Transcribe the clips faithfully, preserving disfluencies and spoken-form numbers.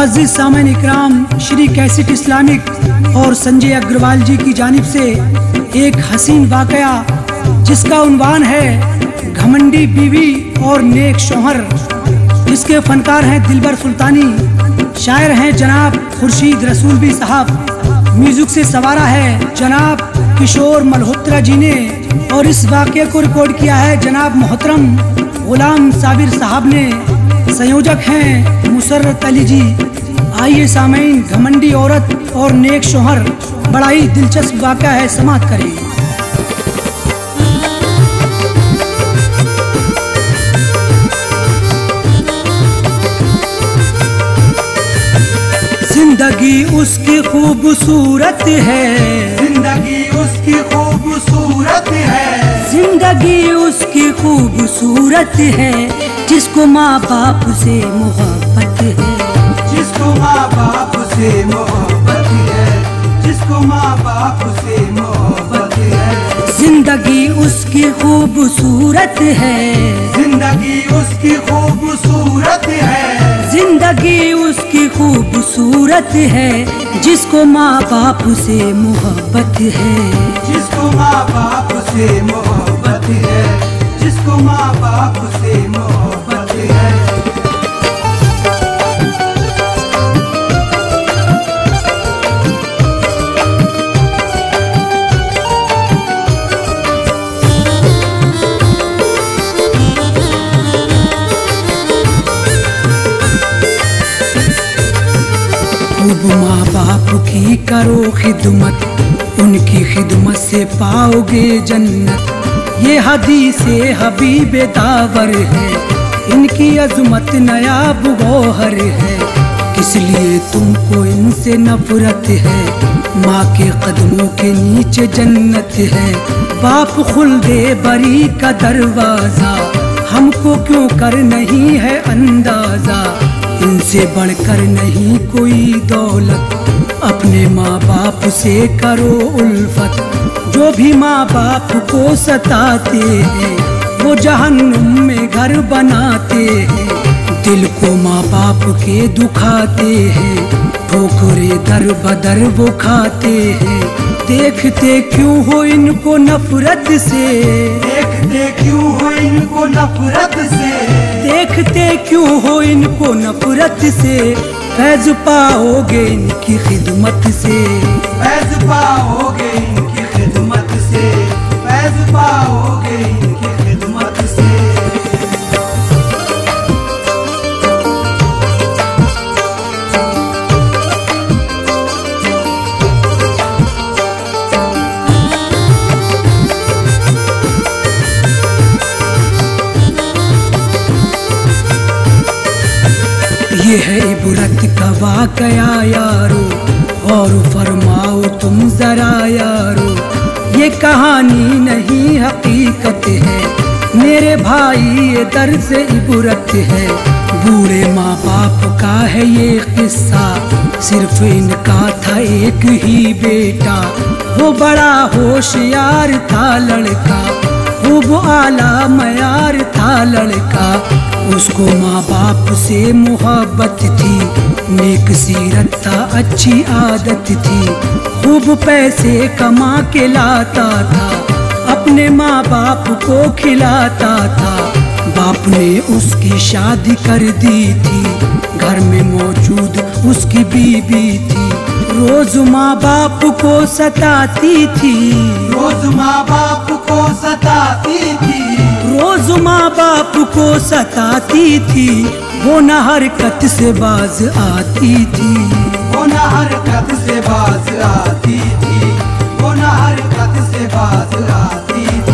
मुअज़्ज़िज़ सामईन इकराम, Shri cassette Islamic और संजय अग्रवाल जी की जानिब से एक हसीन वाकया जिसका उन्वान है घमंडी बीवी और नेक शौहर। इसके फनकार हैं दिलबर सुल्तानी, शायर हैं जनाब खुर्शीद रसूलवी साहब, म्यूजिक से सवारा है जनाब किशोर मल्होत्रा जी ने, और इस वाक़े को रिकॉर्ड किया है जनाब मोहतरम गुलाम साबिर साहब ने। संयोजक हैं मुसर्रत अली जी। आइए सामईन, घमंडी औरत और नेक शौहर बड़ा ही दिलचस्प वाक़या है, समाअत करें। जिंदगी उसकी खूबसूरत है, जिंदगी उसकी खूबसूरत है, जिंदगी उसकी खूबसूरत है, जिसको माँ बाप से मोहब्बत है, जिसको माँ बाप से मोहब्बत है, जिसको माँ बाप से मोहब्बत है। जिंदगी उसकी खूबसूरत है, जिंदगी उसकी खूबसूरत है, जिंदगी उसकी खूबसूरत है, जिसको माँ बाप से मोहब्बत है, जिसको माँ बाप से मोहब्बत है, जिसको माँ बाप से मोहब्बत है। खूब माँ बाप की करो खिदमत, उनकी खिदमत से पाओगे जन्नत। ये हदीसे हबीबे दावर है, इनकी अजमत नायाब गौहर है। किस लिए तुमको इनसे नफरत है, माँ के कदमों के नीचे जन्नत है। बाप खुल्दे बरी का दरवाजा, हमको क्यों कर नहीं है अंदाजा। इनसे बढ़कर नहीं कोई दौलत, अपने माँ बाप से करो उल्फत। जो भी माँ बाप को सताते हैं, वो जहन्नुम में घर बनाते हैं। दिल को माँ बाप के दुखाते हैं, ठोकरे दर बदर वो खाते हैं। देखते क्यों हो इनको नफरत से, देखते क्यों हो इनको नफरत से, देखते क्यों हो इनको नफरत से। फैज पाओगे इनकी खिदमत से, फैज पाओगे इनकी खिदमत से, फैज पाओगे इनकी खिदमत से। ये है इबरत का वाकया यारो, और फरमाओ तुम जरा यारो। ये कहानी नहीं हकीकत है मेरे भाई, ये दर्द से इबरत है। बूढ़े माँ बाप का है ये किस्सा, सिर्फ इनका था एक ही बेटा। वो बड़ा होशियार था लड़का, खूब आला मयार था लड़का। उसको माँ बाप से मोहब्बत थी, नेक सीरत था, अच्छी आदत थी। खूब पैसे कमा के लाता था, अपने माँ बाप को खिलाता था। बाप ने उसकी शादी कर दी थी, घर में मौजूद उसकी बीबी थी। रोज माँ बाप को सताती थी, रोज माँ बाप को सताती थी, रोज माँ बाप को सताती थी। वो न हरकत से बाज आती थी, वो न हरकत से बाज आती थी, वो न हरकत से बाज आती थी।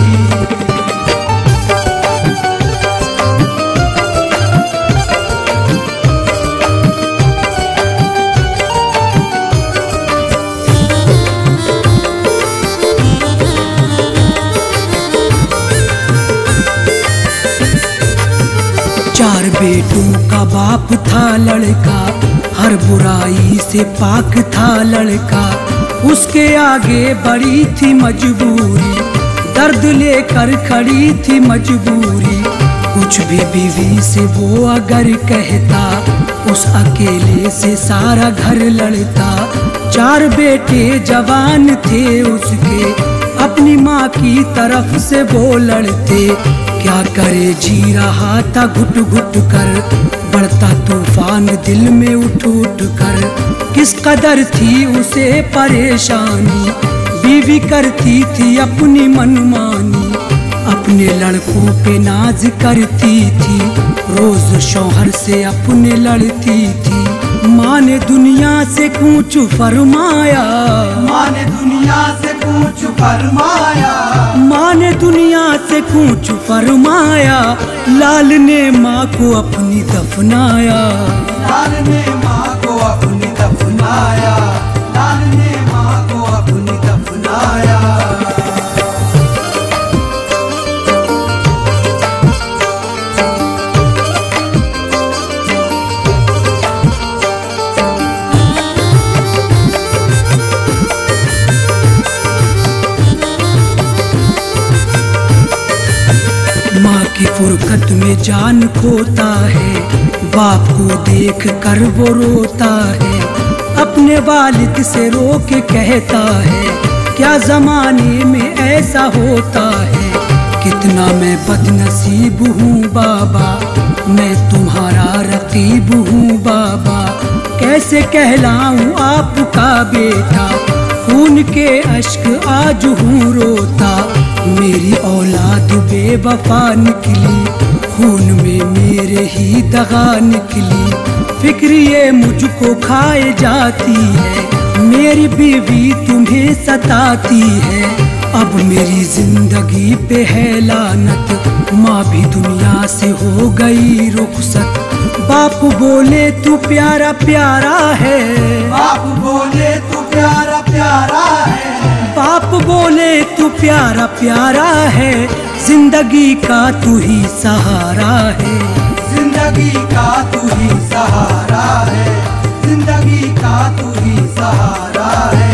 चार बेटों का बाप था लड़का, हर बुराई से पाक था लड़का। उसके आगे बड़ी थी मजबूरी, दर्द लेकर खड़ी थी मजबूरी। कुछ भी बीवी से वो अगर कहता, उस अकेले से सारा घर लड़ता। चार बेटे जवान थे उसके, अपनी माँ की तरफ से वो लड़ते। क्या करे जी रहा था घुट घुट कर, बढ़ता तूफान दिल में उठ उठ कर। किस कदर थी उसे परेशानी, बीवी करती थी अपनी मनमानी। अपने लड़कों पे नाज करती थी, रोज शौहर से अपने लड़ती थी। माँ ने दुनिया से कूच फरमाया, माँ ने दुनिया से कूच फरमाया, माँ ने दुनिया से कूच फरमाया। लाल ने माँ को अपनी दफनाया, लाल ने माँ को अपनी दफनाया, लाल ने माँ को अपनी दफनाया। माँ की फुरकत में जान खोता है, बाप को देख कर वो रोता है। अपने वालिद से रो के कहता है, क्या जमाने में ऐसा होता है। कितना मैं बदनसीब हूँ बाबा, मैं तुम्हारा रकीब हूँ बाबा। कैसे कहलाऊँ आपका बेटा, खून के अश्क आज हूँ रोता। मेरी औलाद बेवफा निकली, खून में मेरे ही दगा निकली। फिक्र ये मुझको खाए जाती है, मेरी बीवी तुम्हें सताती है। अब मेरी जिंदगी पे है लानत, माँ भी दुनिया से हो गई रुखसत। बाप बोले तू प्यारा प्यारा है, बाप बोले तू प्यारा प्यारा है, बाप बोले तू प्यारा प्यारा है। जिंदगी का तू ही सहारा है, जिंदगी का तू ही सहारा है, जिंदगी का तू ही सहारा है।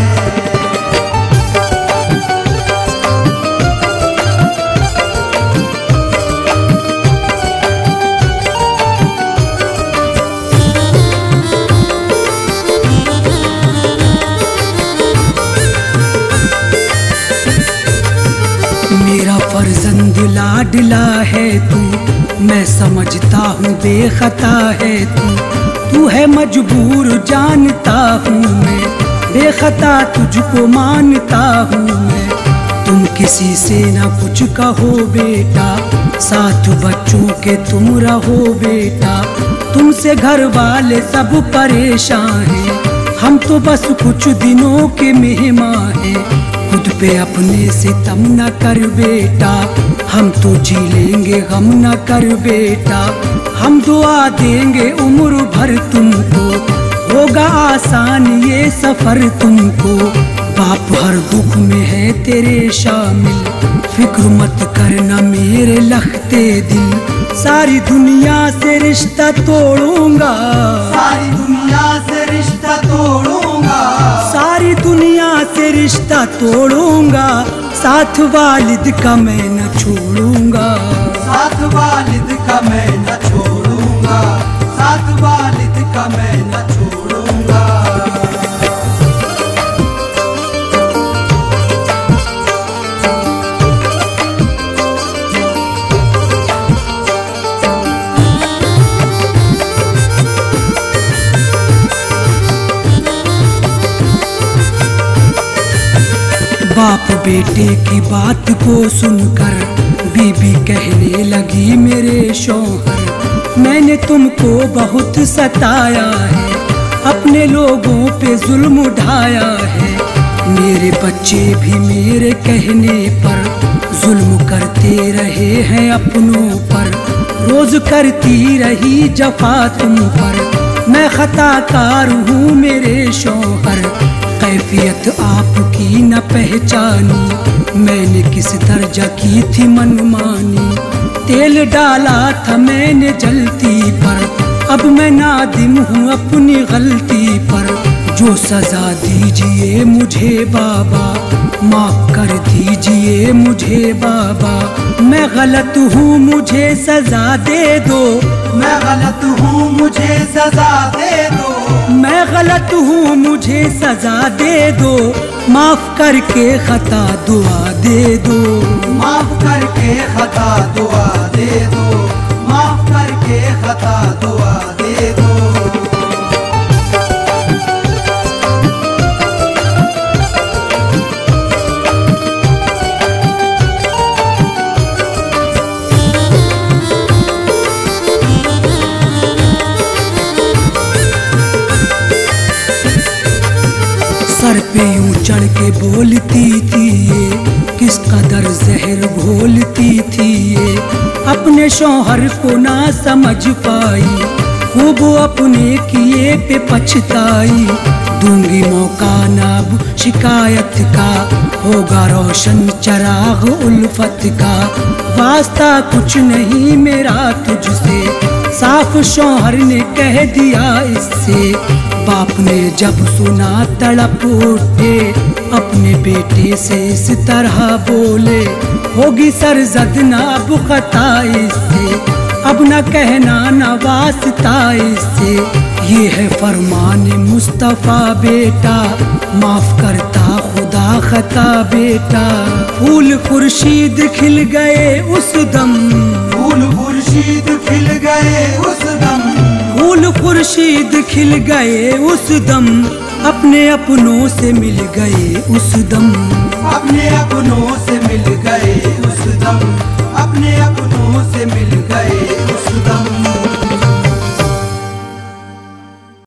मेरा फर्जंद लाडला है तू, मैं समझता हूँ बेखता है तू। तू है मजबूर जानता हूँ मैं, बेखता तुझको मानता हूँ मैं। तुम किसी से ना कुछ कहो बेटा, साथ बच्चों के तुम रहो बेटा। तुमसे घर वाले सब परेशान हैं, हम तो बस कुछ दिनों के मेहमान हैं। खुद पे अपने से तम न कर बेटा, हम तो जी लेंगे गम न कर बेटा। हम दुआ देंगे उम्र भर तुमको, होगा आसान ये सफर तुमको। बाप हर दुख में है तेरे शामिल, फिक्र मत करना मेरे लखते दिल। सारी दुनिया से रिश्ता तोड़ूंगा, सारी दुनिया से रिश्ता तोड़ूंगा, सारी दुनिया से रिश्ता तोड़ूंगा। साथ वालिद का मैं न छोड़ूंगा, साथ वालिद का मैं न छोड़ूंगा, साथ वालिद का मैं न छोड़ूंगा। बाप बेटे की बात को सुनकर बीबी कहने लगी, मेरे शौहर मैंने तुमको बहुत सताया है, अपने लोगों पे जुल्म उठाया है। मेरे बच्चे भी मेरे कहने पर जुल्म करते रहे हैं अपनों पर। रोज करती रही जफा तुम पर, मैं खताकार हूँ मेरे शौहर। कैफियत आपकी न पहचानी, मैंने किस दर्जा की थी मनमानी। तेल डाला था मैंने जलती पर, अब मैं नादिम हूँ अपनी गलती पर। जो सजा दीजिए मुझे बाबा, माफ कर दीजिए मुझे बाबा, मैं गलत हूँ मुझे सजा दे दो। मैं गलत हूँ मुझे सजा दे दो। मैं गलत हूँ मुझे सजा दे दो, माफ करके खता दुआ दे दो। माफ करके खता दुआ दे दो। माफ करके खता दुआ दे दो। सर पे यूं चढ़ के बोलती थी ये, किस कदर जहर घोलती थी ये। अपने शौहर को ना समझ पाई, खूब अपने किए पे पछताई। दूंगी मौका नाब शिकायत का, होगा रोशन चराग उल्फत का। वास्ता कुछ नहीं मेरा तुझसे, साफ शौहर ने कह दिया इससे। बाप ने जब सुना तड़प उठे, अपने बेटे से इस तरह बोले। होगी सरजद ना अब खता इससे, अब न कहना न वास्ता इससे। ये है फरमान मुस्तफा बेटा, माफ करता खुदा खता बेटा। फूल खुर्शीद खिल गए उस दम, फूल खुर्शीद खिल गए उस दम। फूल खुर्शीद खिल गए उस दम, अपने अपनों से मिल गए उस दम। अपने अपनों से मिल गए उस दम। अपने अपनों से मिल गए उस